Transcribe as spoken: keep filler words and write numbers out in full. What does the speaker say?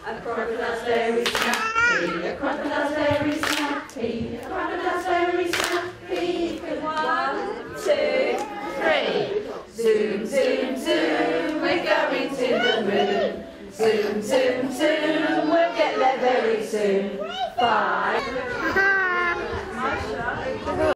A crocodile's very snappy, a crocodile's very snappy, a crocodile's very snappy. One, two, three. Zoom, zoom, zoom, we're going to the moon. Zoom, zoom, zoom, we'll get there very soon. Five.